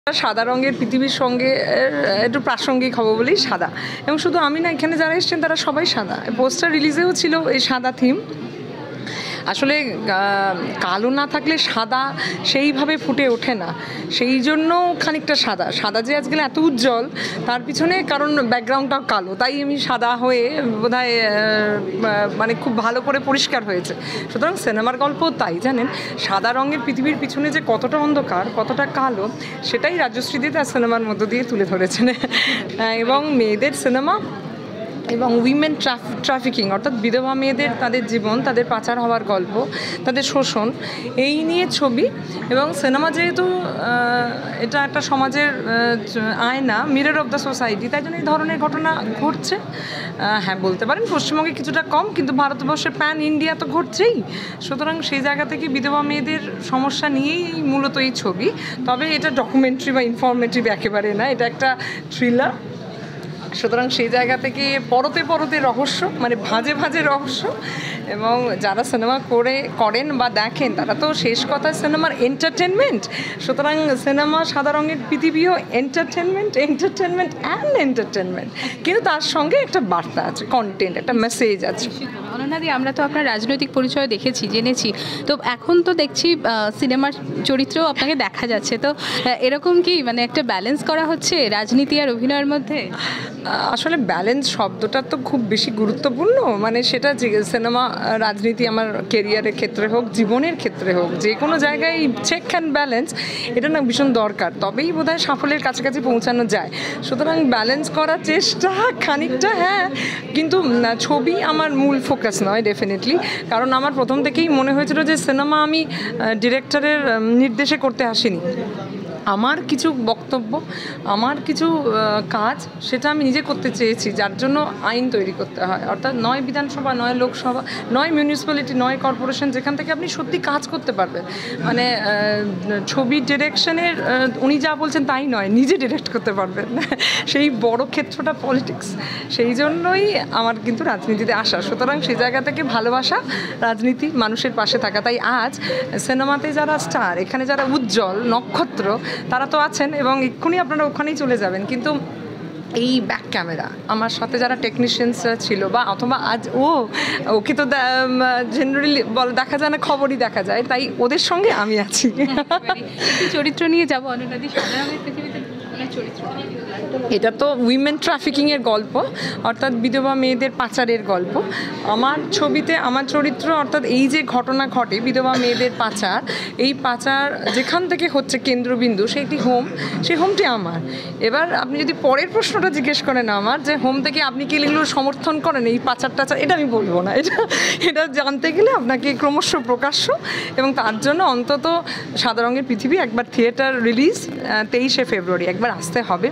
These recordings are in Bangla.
সাদা রঙের পৃথিবীর সঙ্গে একটু প্রাসঙ্গিক হবো বলেই সাদা, এবং শুধু আমি না, এখানে যারা এসেছেন তারা সবাই সাদা। পোস্টার রিলিজেও ছিল এই সাদা থিম। আসলে কালো না থাকলে সাদা সেইভাবে ফুটে ওঠে না, সেই জন্য খানিকটা সাদা সাদা যে আজকাল এত উজ্জ্বল তার পিছনে কারণ ব্যাকগ্রাউন্ডটাও কালো, তাই আমি সাদা হয়ে বোধহয় মানে খুব ভালো করে পরিষ্কার হয়েছে। সুতরাং সিনেমার গল্প তাই জানেন, সাদা রঙের পৃথিবীর পিছনে যে কতটা অন্ধকার কতটা কালো সেটাই রাজশ্রীদি তার সিনেমার মধ্য দিয়ে তুলে ধরেছেন। এবং মেয়েদের সিনেমা এবং উইমেন ট্রাফিকিং অর্থাৎ বিধবা মেয়েদের, তাদের জীবন, তাদের পাচার হওয়ার গল্প, তাদের শোষণ, এই নিয়ে ছবি। এবং সিনেমা যেহেতু এটা একটা সমাজের আয়না, মিরর অফ দ্য সোসাইটি, তাই জন্য এই ধরনের ঘটনা ঘটছে। হ্যাঁ, বলতে পারেন পশ্চিমবঙ্গে কিছুটা কম, কিন্তু ভারতবর্ষে প্যান ইন্ডিয়া তো ঘটছেই। সুতরাং সেই জায়গা থেকে বিধবা মেয়েদের সমস্যা নিয়েই মূলত এই ছবি। তবে এটা ডকুমেন্টারি বা ইনফরমেটিভ একেবারে না, এটা একটা থ্রিলার। সুতরাং সেই জায়গা থেকে পরতে পরতে রহস্য, মানে ভাঁজে ভাঁজে রহস্য। এবং যারা সিনেমা করেন বা দেখেন তারা তো শেষ কথা সিনেমার এন্টারটেনমেন্ট। সুতরাং সিনেমা সাদা রঙের পৃথিবীও এন্টারটেনমেন্ট অ্যান্ড এন্টারটেনমেন্ট, কিন্তু তার সঙ্গে একটা বার্তা আছে, কন্টেন্ট, একটা মেসেজ আছে। অনন্যাদি, আমরা তো আপনার রাজনৈতিক পরিচয় দেখেছি, জেনেছি, তো এখন তো দেখছি সিনেমার চরিত্রেও আপনাকে দেখা যাচ্ছে, তো এরকম কি মানে একটা ব্যালেন্স করা হচ্ছে রাজনীতি আর অভিনয়ের মধ্যে? আসলে ব্যালেন্স শব্দটা তো খুব বেশি গুরুত্বপূর্ণ, মানে সেটা সিনেমা, রাজনীতি, আমার কেরিয়ারের ক্ষেত্রে হোক, জীবনের ক্ষেত্রে হোক, যে কোনো জায়গায় চেক অ্যান্ড ব্যালেন্স এটা না ভীষণ দরকার, তবেই বোধহয় সাফল্যের কাছাকাছি পৌঁছানো যায়। সুতরাং ব্যালেন্স করার চেষ্টা খানিকটা, হ্যাঁ, কিন্তু ছবি আমার মূল ফোকাস নয় ডেফিনেটলি। কারণ আমার প্রথম থেকেই মনে হয়েছিল যে সিনেমা আমি ডিরেক্টরের নির্দেশে করতে আসিনি। আমার কিছু বক্তব্য, আমার কিছু কাজ, সেটা আমি নিজে করতে চেয়েছি, যার জন্য আইন তৈরি করতে হয়। অর্থাৎ নয় বিধানসভা, নয় লোকসভা, নয় মিউনিসিপ্যালিটি, নয় কর্পোরেশন, যেখান থেকে আপনি সত্যি কাজ করতে পারবেন। মানে ছবির ডিরেকশনের উনি যা বলছেন তাই নয়, নিজে ডিরেক্ট করতে পারবেন, সেই বড় ক্ষেত্রটা পলিটিক্স। সেই জন্যই আমার কিন্তু রাজনীতিতে আসা। সুতরাং সেই জায়গা থেকে ভালোবাসা, রাজনীতি, মানুষের পাশে থাকা। তাই আজ সিনেমাতে যারা স্টার, এখানে যারা উজ্জ্বল নক্ষত্র, তারা তো আছেন এবং এক্ষুনি আপনারা ওখানেই চলে যাবেন, কিন্তু এই ব্যাক ক্যামেরা আমার সাথে যারা টেকনিশিয়ানসরা ছিল, বা অথবা আজ ওকে তো জেনারেলি দেখা যায় না, খবরই দেখা যায়, তাই ওদের সঙ্গে আমি আছি। চরিত্র নিয়ে যাবো অনন্যাদি, সাদা রঙের পৃথিবীতে চরিত্র, এটা তো উইমেন ট্রাফিকিংয়ের গল্প, অর্থাৎ বিধবা মেয়েদের পাচারের গল্প। আমার ছবিতে আমার চরিত্র, অর্থাৎ এই যে ঘটনা ঘটে বিধবা মেয়েদের পাচার, এই পাচার যেখান থেকে হচ্ছে কেন্দ্রবিন্দু সেইটি হোম, সেই হোমটি আমার। এবার আপনি যদি পরের প্রশ্নটা জিজ্ঞেস করেন আমার, যে হোম থেকে আপনি কি এগুলো সমর্থন করেন এই পাচার টাচার, এটা আমি বলবো না। এটা জানতে গেলে আপনাকে ক্রমশ প্রকাশ্য, এবং তার জন্য অন্তত সাদা রঙের পৃথিবী একবার থিয়েটার রিলিজ 23শে ফেব্রুয়ারি একবার আসতে হবে।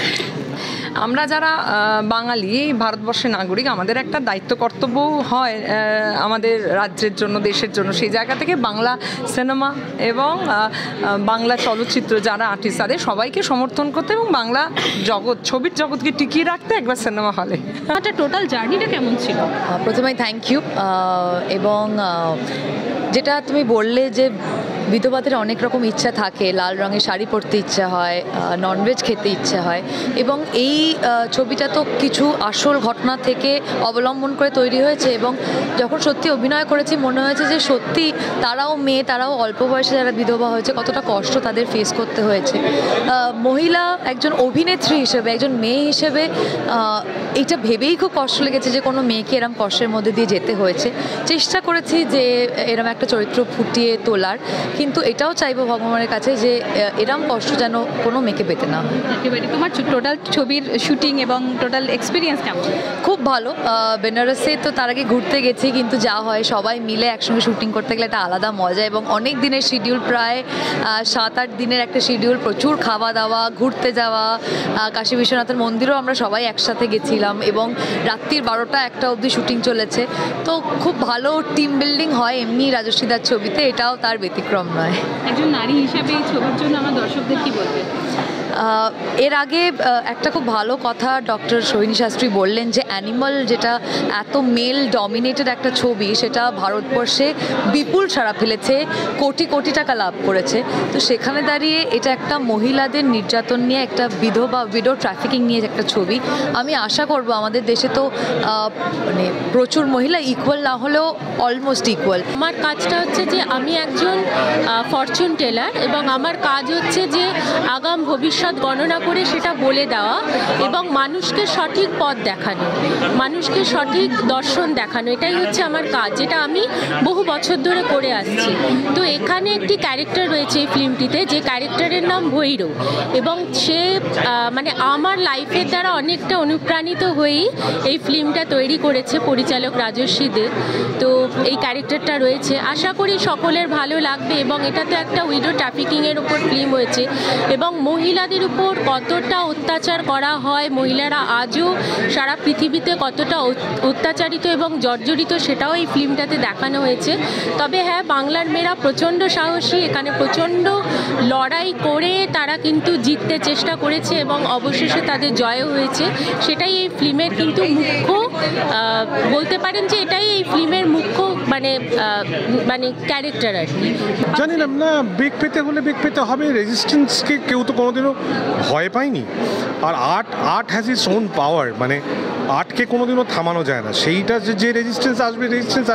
আমরা যারা বাঙালি, ভারতবর্ষের নাগরিক, আমাদের একটা দায়িত্ব কর্তব্য হয় আমাদের রাজ্যের জন্য, দেশের জন্য। সেই জায়গা থেকে বাংলা সিনেমা এবং বাংলা চলচ্চিত্র যারা আর্টিস্ট, তাদের সবাইকে সমর্থন করতে এবং বাংলা জগৎ, ছবির জগৎকে টিকিয়ে রাখতে একবার সিনেমা হলে। একটা টোটাল জার্নিটা কেমন ছিল? প্রথমেই থ্যাংক ইউ। এবং যেটা তুমি বললে যে বিধবাদের অনেক রকম ইচ্ছা থাকে, লাল রঙের শাড়ি পরতে ইচ্ছা হয়, ননভেজ খেতে ইচ্ছা হয়, এবং এই ছবিটা তো কিছু আসল ঘটনা থেকে অবলম্বন করে তৈরি হয়েছে। এবং যখন সত্যি অভিনয় করেছি মনে হয়েছে যে সত্যি তারাও মেয়ে, তারাও অল্প বয়সে যারা বিধবা হয়েছে, কতটা কষ্ট তাদের ফেস করতে হয়েছে। মহিলা একজন অভিনেত্রী হিসেবে, একজন মেয়ে হিসেবে এইটা ভেবেই খুব কষ্ট লেগেছে যে কোনো মেয়েকে এরম কষ্টের মধ্যে দিয়ে যেতে হয়েছে। চেষ্টা করেছি যে এরম একটা চরিত্র ফুটিয়ে তোলার, কিন্তু এটাও চাইবো ভগবানের কাছে যে এরম কষ্ট যেন কোনো মেয়েকে পেতে না হয়। একেবারে তোমার টোটাল ছবির শুটিং এবং টোটাল এক্সপিরিয়েন্স কেমন? খুব ভালো। বেনারসে তো তার আগে ঘুরতে গেছি, কিন্তু যা হয় সবাই মিলে একসঙ্গে শুটিং করতে গেলে একটা আলাদা মজা, এবং অনেক দিনের শিডিউল, প্রায় 7-8 দিনের একটা শিডিউল, প্রচুর খাওয়া দাওয়া, ঘুরতে যাওয়া, কাশী বিশ্বনাথের মন্দিরও আমরা সবাই একসাথে গেছিলাম, এবং রাত্রির 12টা-1টা অবধি শুটিং চলেছে। তো খুব ভালো টিম বিল্ডিং হয় এমনি রাজশ্রীদার ছবিতে, এটাও তার ব্যতিক্রম নয়। একজন নারী হিসাবে এই ছবির জন্য আমার দর্শকদের কি বলবেন? এর আগে একটা খুব ভালো কথা ডক্টর সোহিনী শাস্ত্রী বললেন যে অ্যানিমাল যেটা এত মেল ডমিনেটেড একটা ছবি, সেটা ভারতবর্ষে বিপুল সাড়া ফেলেছে, কোটি কোটি টাকা লাভ করেছে। তো সেখানে দাঁড়িয়ে এটা একটা মহিলাদের নির্যাতন নিয়ে, একটা উইডো ট্রাফিকিং নিয়ে একটা ছবি। আমি আশা করব আমাদের দেশে তো মানে প্রচুর মহিলা, ইকুয়াল না হলেও অলমোস্ট ইকুয়াল। আমার কাজটা হচ্ছে যে আমি একজন ফরচুন টেলার, এবং আমার কাজ হচ্ছে যে আগাম ভবিষ্যৎ গণনা করে সেটা বলে দেওয়া এবং মানুষকে সঠিক পথ দেখানো, মানুষকে সঠিক দর্শন দেখানো, এটাই হচ্ছে আমার কাজ, যেটা আমি বহু বছর ধরে করে আসছি। তো এখানে একটি ক্যারেক্টার রয়েছে এই ফিল্মটিতে, যে ক্যারেক্টারের নাম ভৈরব, এবং সে মানে আমার লাইফের দ্বারা অনেকটা অনুপ্রাণিত হয়েই এই ফিল্মটা তৈরি করেছে পরিচালক রাজস্বী দে। তো এই ক্যারেক্টারটা রয়েছে, আশা করি সকলের ভালো লাগবে। এবং এটা তো একটা উইডো ট্রাফিকিংয়ের উপর ফিল্ম হয়েছে, এবং মহিলাদের উপর কতটা অত্যাচার করা হয়, মহিলারা আজও সারা পৃথিবীতে কতটা অত্যাচারিত এবং জর্জরিত, সেটাও এই ফিল্মটাতে দেখানো হয়েছে। তবে হ্যাঁ, বাংলার মেয়েরা প্রচণ্ড সাহসী, এখানে প্রচণ্ড লড়াই করে তারা কিন্তু জিততে চেষ্টা করেছে এবং অবশেষে তাদের জয়ও হয়েছে। সেটাই এই ফিল্মের কিন্তু মুখ্য, বলতে পারেন যে এটাই এই ফিল্মের মুখ্য মানে ক্যারেক্টার আর কি। জানি না, বেগ পেতে হলে বেগ পেতে হবে। রেজিস্ট্যান্সকে কেউ তো কোনোদিনও ভয় পায়নি। আর art has its own power, মানে আর্টকে কোনোদিনও থামানো যায় না। সেইটা যে রেজিস্ট্যান্স আসবে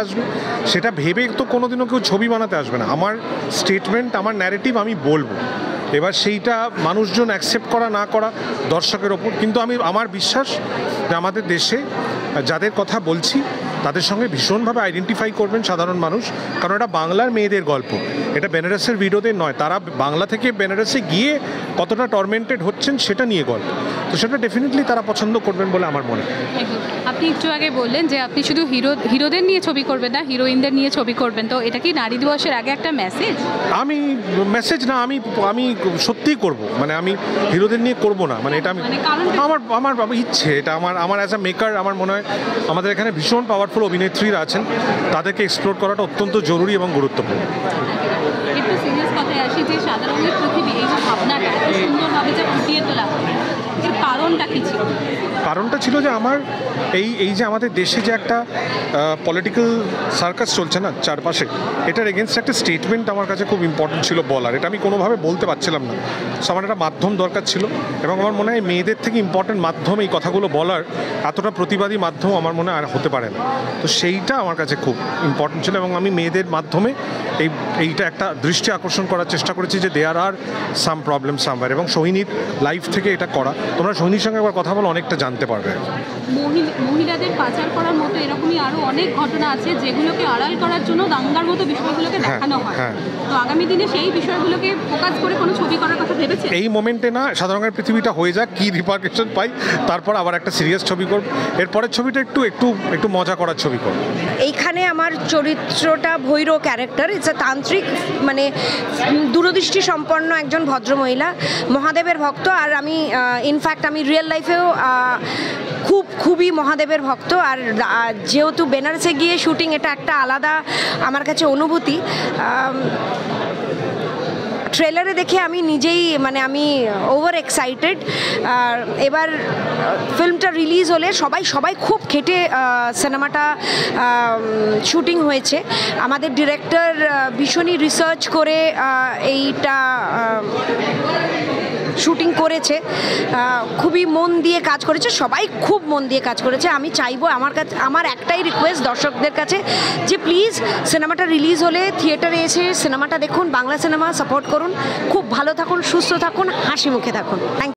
সেটা ভেবে তো কোনোদিনও কেউ ছবি বানাতে আসবে না। আমার স্টেটমেন্ট, আমার ন্যারেটিভ আমি বলবো, এবার সেইটা মানুষজন অ্যাকসেপ্ট করা না করা দর্শকের ওপর। কিন্তু আমার বিশ্বাস যে আমাদের দেশে যাদের কথা বলছি তাদের সঙ্গে ভীষণভাবে আইডেন্টিফাই করবেন সাধারণ মানুষ, কারণ এটা বাংলার মেয়েদের গল্প, এটা বেনারসের ভিডিওদের নয়। তারা বাংলা থেকে বেনারসে গিয়ে কতটা টর্মেন্টেড হচ্ছেন সেটা নিয়ে গল্প, তো সেটা ডেফিনেটলি তারা পছন্দ করবেন বলে আমার মনে হয়। আপনি একটু আগে বললেন যে আপনি শুধু হিরোদের নিয়ে ছবি করবেন না, হিরোইনদের নিয়ে ছবি করবেন, তো এটা কি নারী দিবসের আগে একটা মেসেজ? আমি মেসেজ না, আমি সত্যিই করব, মানে আমি হিরোদের নিয়ে করব না, মানে এটা আমি আমার ইচ্ছে, এটা আমার অ্যাজ আ মেকার আমার মনে হয় আমাদের এখানে ভীষণ পাওয়ারফুল অভিনেত্রীরা আছেন, তাদেরকে এক্সপ্লোর করাটা অত্যন্ত জরুরি এবং গুরুত্বপূর্ণ। একটু সিরিয়াস কথায় আসি, যে সাদা রঙের পৃথিবী, এই যে ভাবনাটা এত সুন্দরভাবে যে ফুটিয়ে তোলা হয়, এর কারণটা কি ছিল? কারণটা ছিল যে আমার এই যে আমাদের দেশে যে একটা পলিটিক্যাল সার্কাস চলছে না চারপাশে, এটার এগেনস্ট একটা স্টেটমেন্ট আমার কাছে খুব ইম্পর্টেন্ট ছিল বলার। এটা আমি কোনোভাবে বলতে পারছিলাম না, সো আমার একটা মাধ্যম দরকার ছিল, এবং আমার মনে হয় মেয়েদের থেকে ইম্পর্টেন্ট মাধ্যম এই কথাগুলো বলার, এতটা প্রতিবাদী মাধ্যম আমার মনে হয় আর হতে পারে না। তো সেইটা আমার কাছে খুব ইম্পর্টেন্ট ছিল, এবং আমি মেয়েদের মাধ্যমে এইটা একটা দৃষ্টি আকর্ষণ করার চেষ্টা করেছি যে দেয়ার আর সাম প্রবলেম সামওয়্যার, এবং সোহিনীর লাইফ থেকে এটা করা। তোমরা সোহিনীর সঙ্গে একবার কথা বলো, অনেকটা জানতে পারবে। মহিলাদের পাচার করার মতো এরকমই আরো অনেক ঘটনা আছে যেগুলোকে আড়াল করার জন্য দাঙ্গার মতো বিষয়গুলোকে দেখানো হয়। তো আগামী দিনে সেই বিষয়গুলোকে ফোকাস করে কোনো ছবি করার কথা ভেবেছে? এই মোমেন্টে না, সাদা রঙের পৃথিবীটা হয়ে যাক, কি রিপারকেশন পাই, তারপর আবার একটা সিরিয়াস ছবি করব। এরপরের ছবিটা একটু মজা করার ছবি করব। এইখানে আমার চরিত্রটা ভৈরব ক্যারেক্টার, ইটস আ তান্ত্রিক, মানে দূরদৃষ্টি সম্পন্ন একজন ভদ্রমহিলা, মহাদেবের ভক্ত। আর আমি ইনফ্যাক্ট আমি রিয়েল লাইফেও খুবই মহাদেবের ভক্ত। আর যেহেতু বেনারসে গিয়ে শুটিং, এটা একটা আলাদা আমার কাছে অনুভূতি। ট্রেলারে দেখে আমি নিজেই মানে আমি ওভার এক্সাইটেড। আর এবার ফিল্মটা রিলিজ হলে সবাই খুব খেটে সিনেমাটা শুটিং হয়েছে। আমাদের ডিরেক্টর ভীষণই রিসার্চ করে এইটা শুটিং করেছে, খুবই মন দিয়ে কাজ করেছে, সবাই খুব মন দিয়ে কাজ করেছে। আমি চাইবো, আমার একটাই রিকোয়েস্ট দর্শকদের কাছে, যে প্লিজ সিনেমাটা রিলিজ হলে থিয়েটারে এসে সিনেমাটা দেখুন, বাংলা সিনেমা সাপোর্ট করুন। খুব ভালো থাকুন, সুস্থ থাকুন, হাসি মুখে থাকুন। Thank you.